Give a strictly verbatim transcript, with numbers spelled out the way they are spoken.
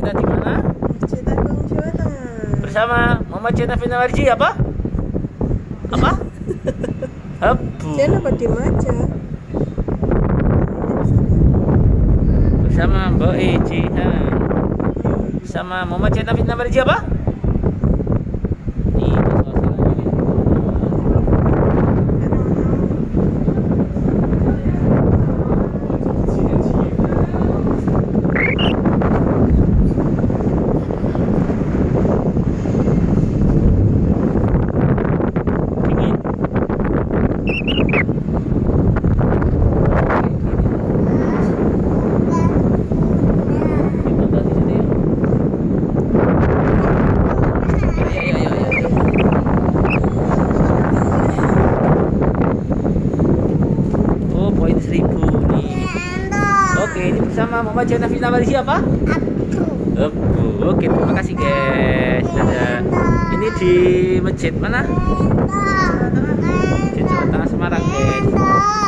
berada di mana? Masjid Agung Jawa Tengah. Bersama Muhammad Chena Finarji apa? Apa? Abu. Jangan apa diem aja. Bersama Mbak Ejihan. Bersama Muhammad Chena Finarji apa? Ini suasananya. Oke, ini bersama Muhammad Chena Finarji apa? Abu. Oke, terima kasih guys. Dadah. Ini di masjid mana?